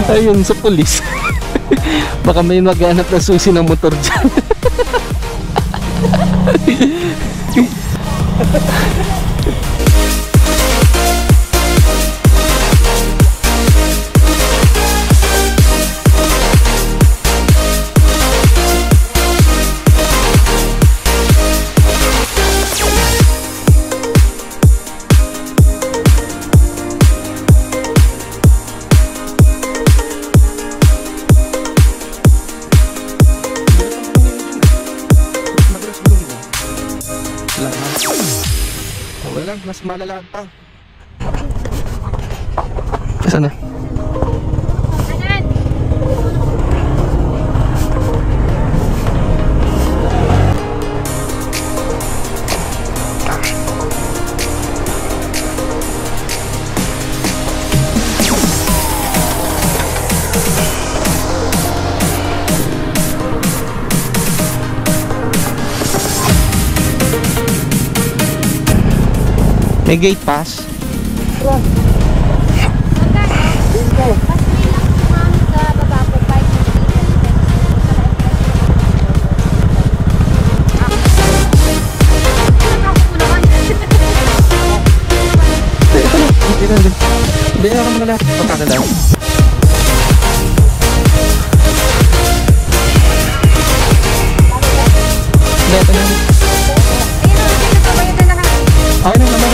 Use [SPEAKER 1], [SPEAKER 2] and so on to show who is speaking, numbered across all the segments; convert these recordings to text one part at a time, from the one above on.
[SPEAKER 1] Ayun, sa pulis. Baka may maghanap ng susi ng motor dyan. Mas malala pa. Sana. May gate pass. Hindi ako mga lahat. Pagkakala. Ito na. Okay na naman.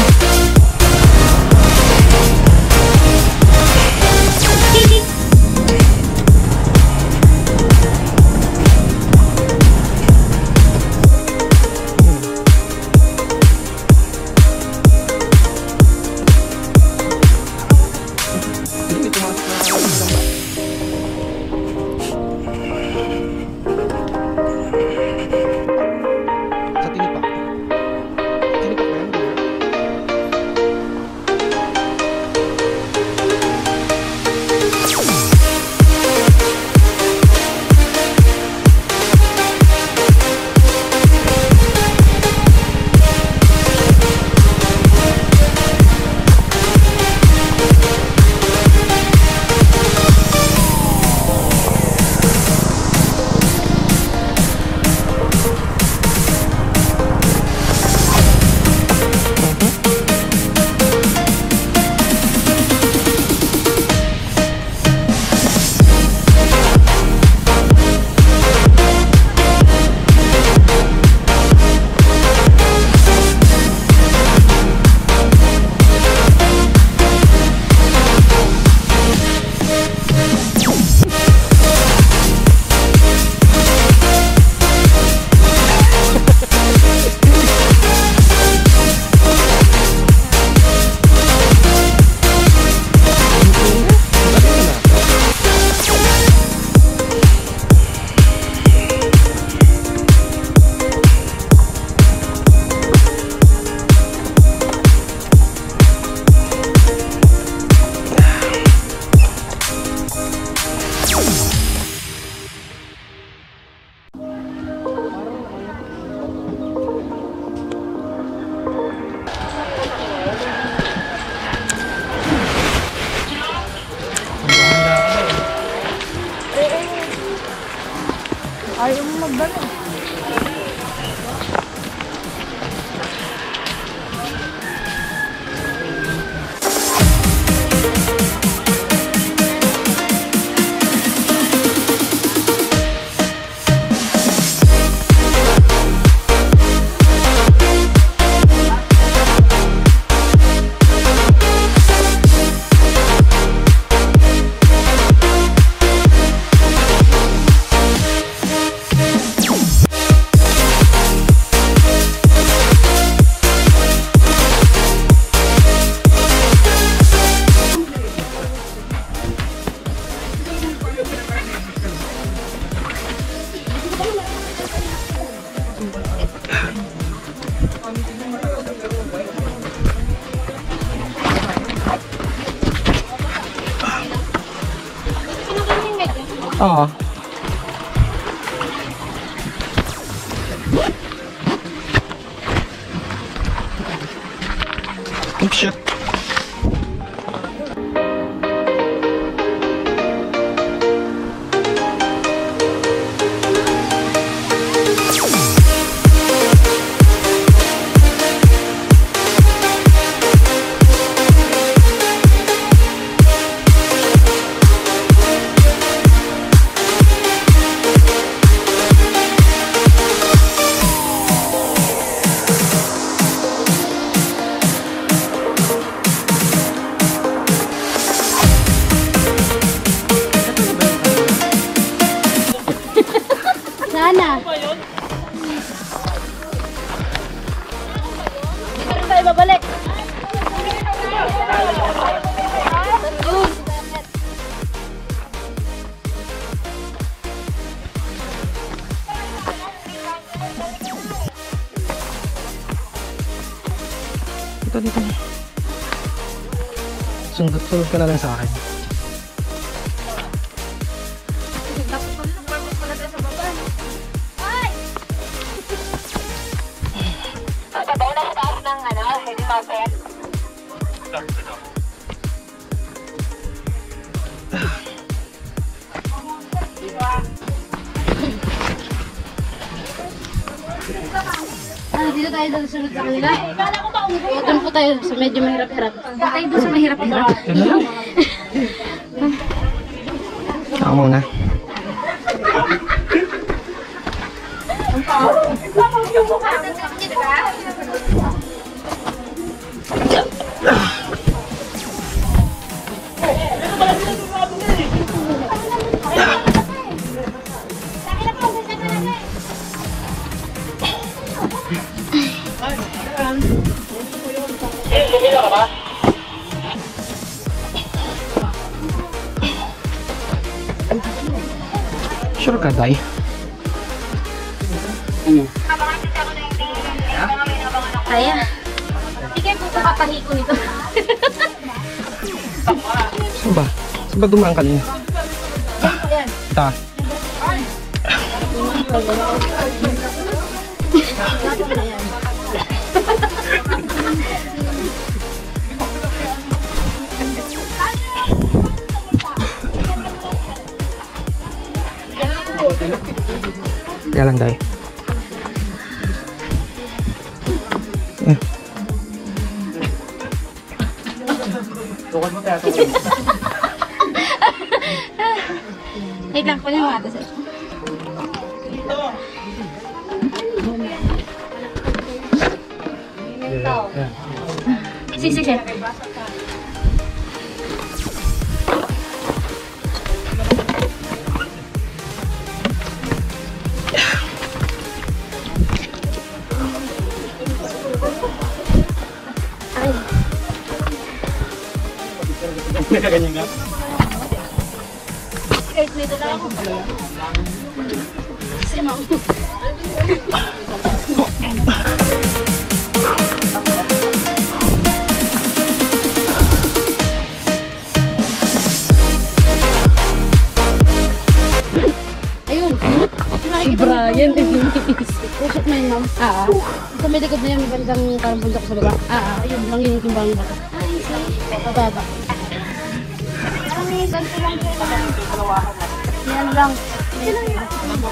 [SPEAKER 2] Ayaw mo magdala.
[SPEAKER 1] Oo. Oops, shit. dito. Sundot ka na lang sa akin.
[SPEAKER 2] Tapos pala nung purpose pala tayo sa baba. Ay! Pagkataon na sa taas ng heavy mountain. Dito tayo doon sunod sa kanila. Doon po tayo sa medyo mahirap-hirap. Doon tayo doon sa mahirap-hirap.
[SPEAKER 1] Ako muna. Sure ka, Day?
[SPEAKER 2] Kaya. Hindi kayo po papatahi ko nito.
[SPEAKER 1] Saan ba? Saan ba dumaan kanina?
[SPEAKER 2] Yan.
[SPEAKER 1] Ta. Kaya lang, Day.
[SPEAKER 2] Wait lang po niyo mga atas. Sige, sige.
[SPEAKER 1] Nakaganyan nga.
[SPEAKER 2] Kahit nito lang ako. Kasi ma'am. Ayun. Si Brian. Usap na yun, ma'am. Sa may likod na yan, may balitang parang bundok sa baba. Ayun. Lang yun yung timbang baka. Pababa. Ganito lang siya. Yan lang. Ito lang yun.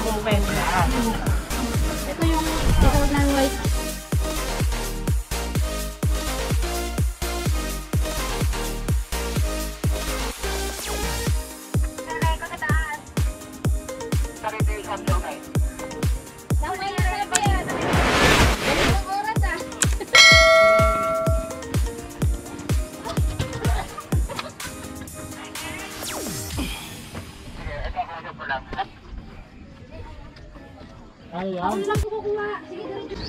[SPEAKER 2] Ito yung tinawag na white. Ako lang po kukuha. Sige,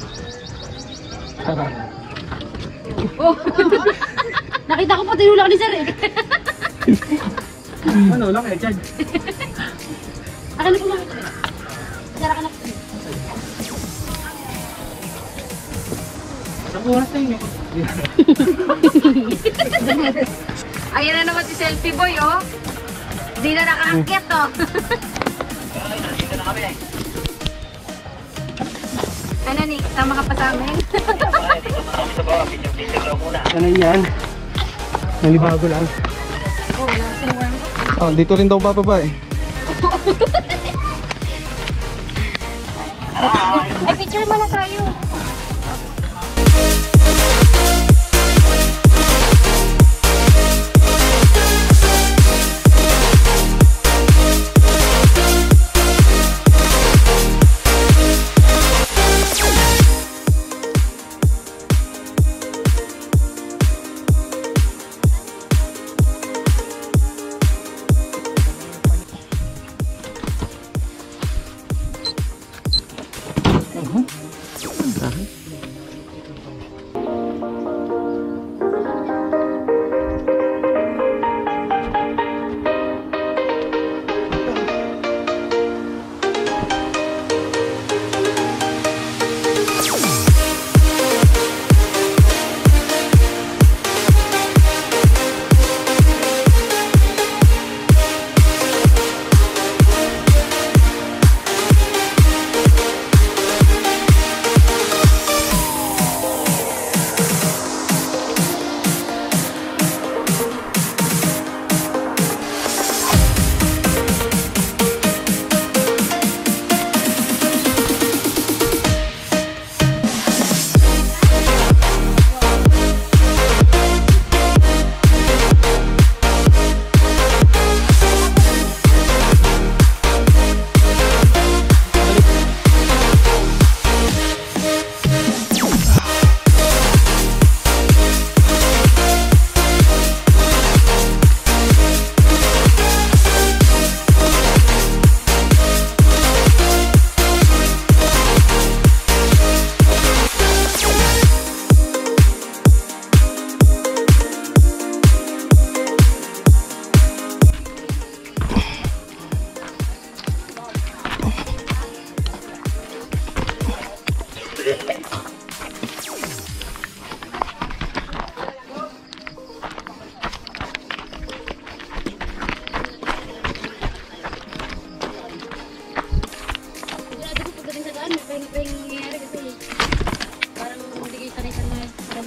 [SPEAKER 2] diretso. Oh. Nakita ko pa tinulak ni sir eh.
[SPEAKER 1] Ano lang eh, Chad?
[SPEAKER 2] Akin na po mga ito. Sir, akin na po.
[SPEAKER 1] Ang oras na yun.
[SPEAKER 2] Ayan na naman si selfie boy oh. Hindi na nakaakyat oh. Ano ni, sama ka pa sa amin?
[SPEAKER 1] Ano yan? Nalibago lang.
[SPEAKER 2] Oo, wala kasi warm up.
[SPEAKER 1] Oh, dito rin daw bababa eh.
[SPEAKER 2] Ay, picture mo na tayo.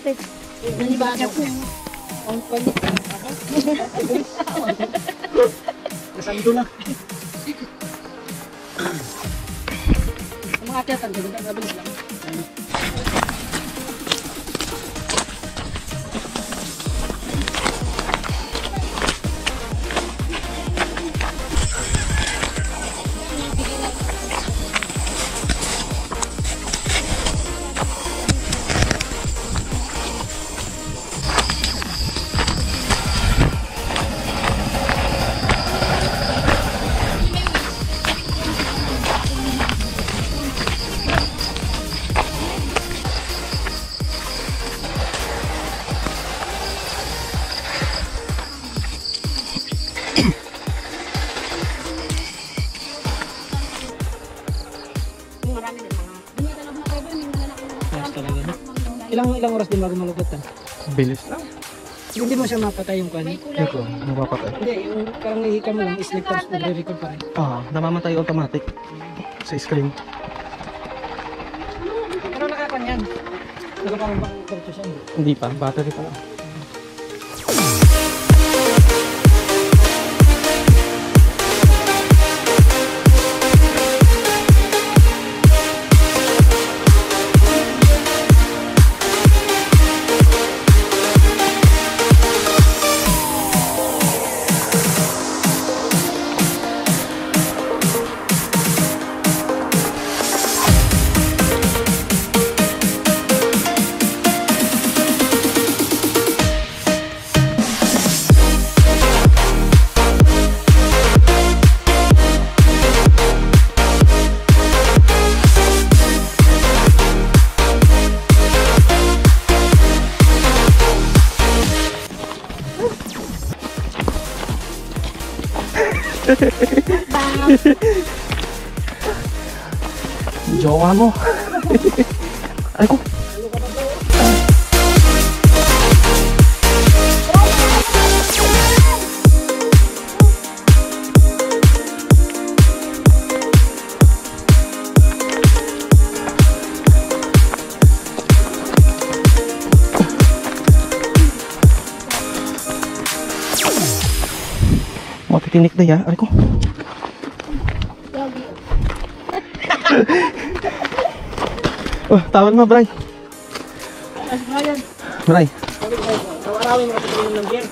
[SPEAKER 2] automatic. Nanibago. Ang palit.
[SPEAKER 3] Nasando na.
[SPEAKER 2] Ang mga kaya tanggalin ang gabi lang.
[SPEAKER 3] Ilang oras din bago malugutan?
[SPEAKER 1] Bilis lang.
[SPEAKER 3] Hindi mo siya mapatay yung kanya.
[SPEAKER 1] Ito, mapapatay.
[SPEAKER 3] Hindi, yung parang nahihika mo lang, islik tapos magre-record pa rin.
[SPEAKER 1] Namamatay automatic sa screen.
[SPEAKER 3] Ano nakakanyan? Nakaparang bang torcho siya?
[SPEAKER 1] Hindi pa, battery pa lang. Jowa mo. Ay ko. Matitinik na ya. Ay ko. Oh, tawad mo, Bray. Bray.
[SPEAKER 3] Arawin mo kasi ng gear.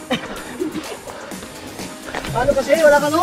[SPEAKER 3] Paano kasi? Wala ka no?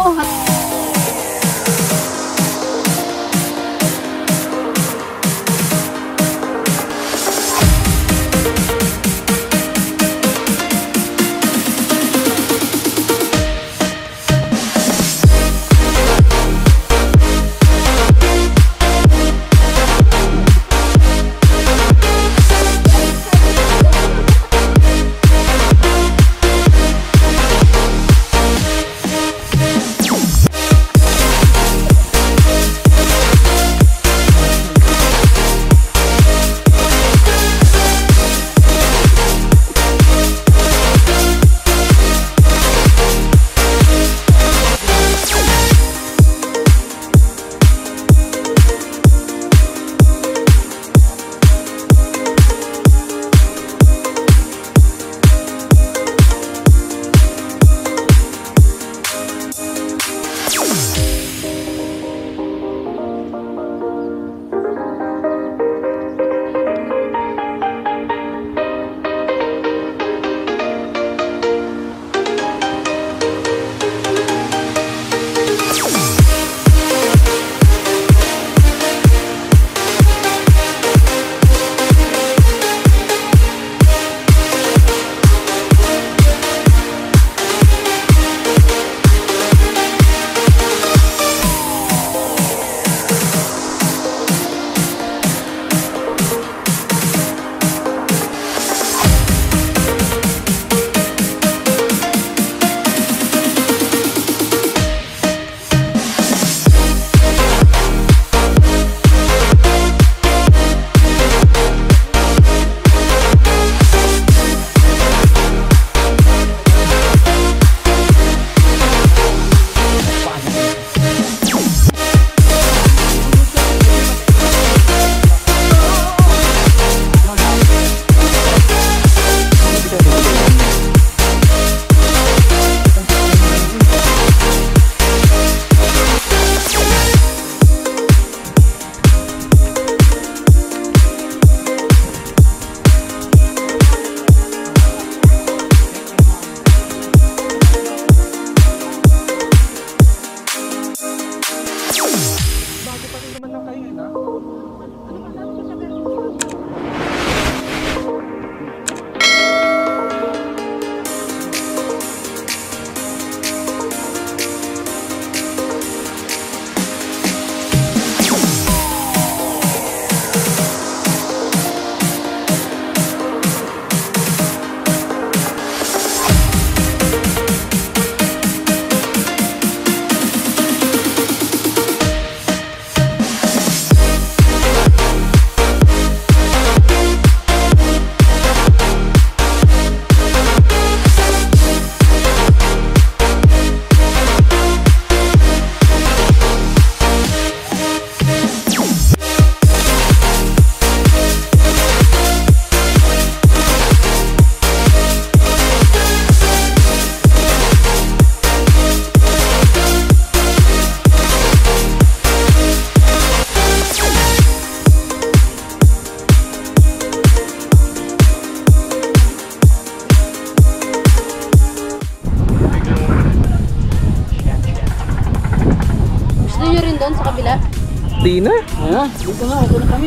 [SPEAKER 1] Di na.
[SPEAKER 3] Ayan, dito na, ito na kami.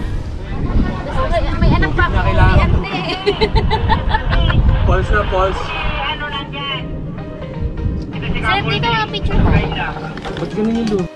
[SPEAKER 2] May anak pa. May ante.
[SPEAKER 1] Pulse na pulse.
[SPEAKER 2] Sir, dito mga picture mo.
[SPEAKER 1] Ba't ganun yung loop?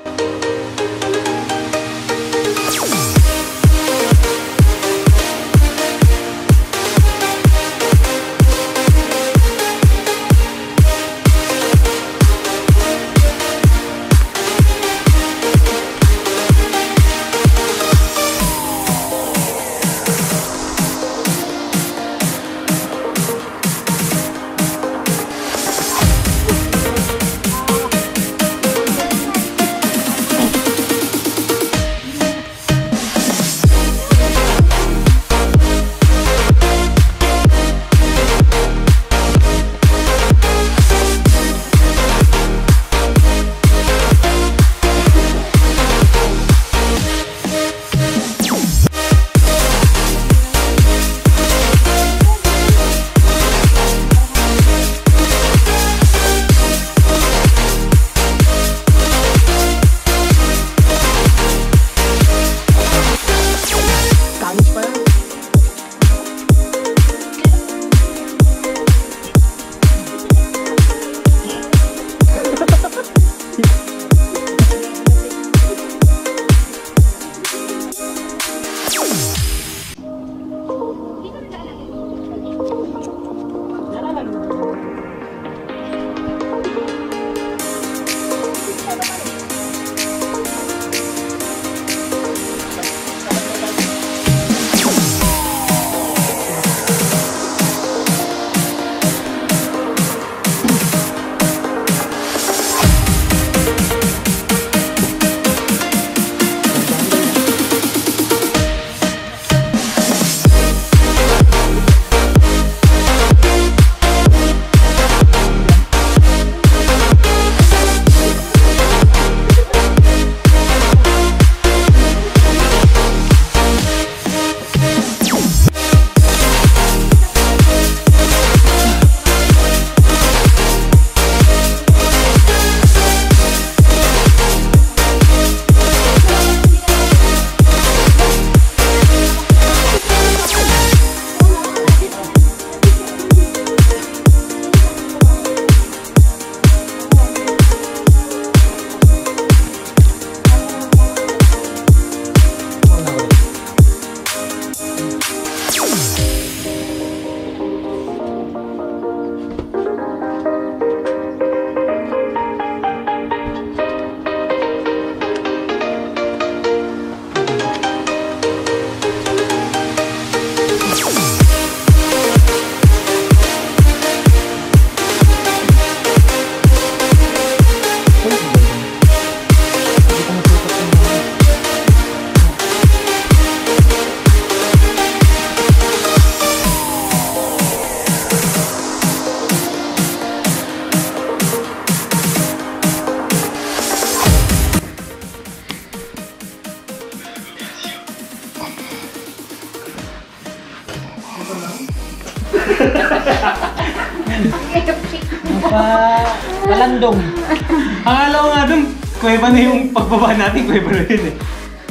[SPEAKER 3] Palandong. Akala ko nga dun, kuweba na yung pagbaba natin, kuweba na yun eh.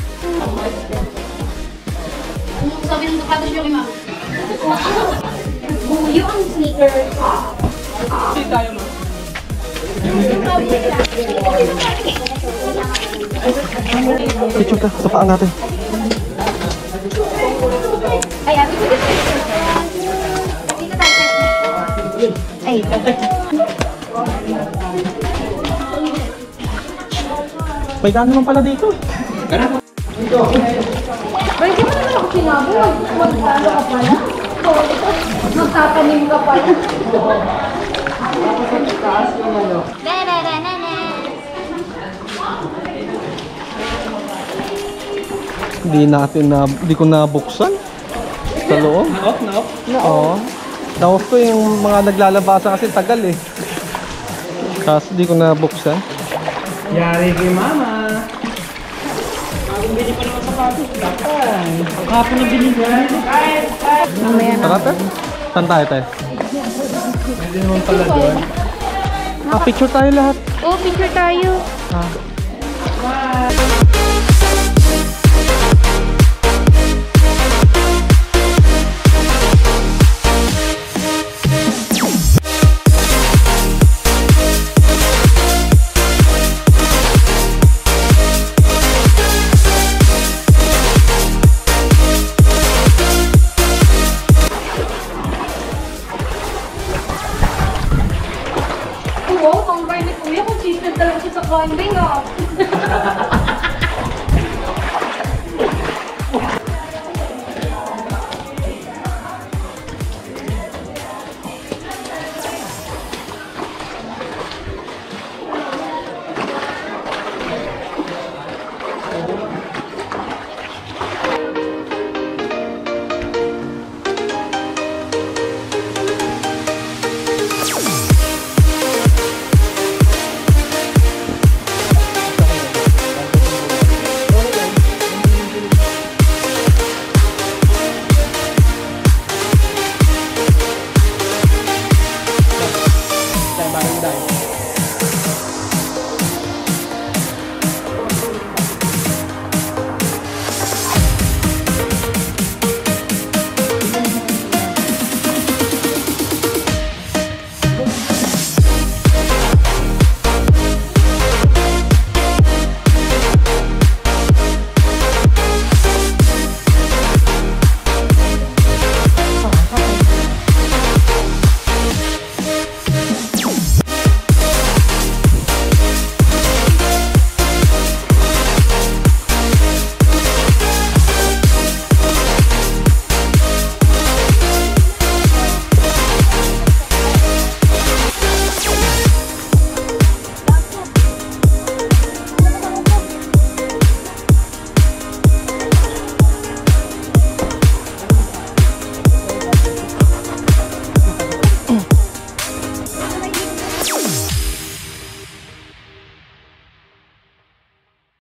[SPEAKER 2] Ano sabi ng sapatos yung ima? Buyo ang sneaker.
[SPEAKER 3] Hindi tayo mo.
[SPEAKER 1] Picture ka sa paa natin.
[SPEAKER 2] Ay, ate ko dito. Ay,
[SPEAKER 1] May daan naman pala dito.
[SPEAKER 2] Ay, di ba naman ako sinabi? Magtalo ka pala? Magtatanim ka pala?
[SPEAKER 1] Hindi ko nabuksan sa loob.
[SPEAKER 3] Na-off?
[SPEAKER 1] Oo. Na-off ko yung mga naglalabasa kasi tagal eh. Kaso di ko nabuksan.
[SPEAKER 3] Yari kay mama. Bagong bili pa naman sapatos. Dapat. Kahapon na binili.
[SPEAKER 1] Tara tayo. Saan tayo?
[SPEAKER 3] Hindi naman pala doon.
[SPEAKER 1] Picture tayo lahat.
[SPEAKER 2] Oh, picture tayo.
[SPEAKER 1] Ah.
[SPEAKER 3] Bye!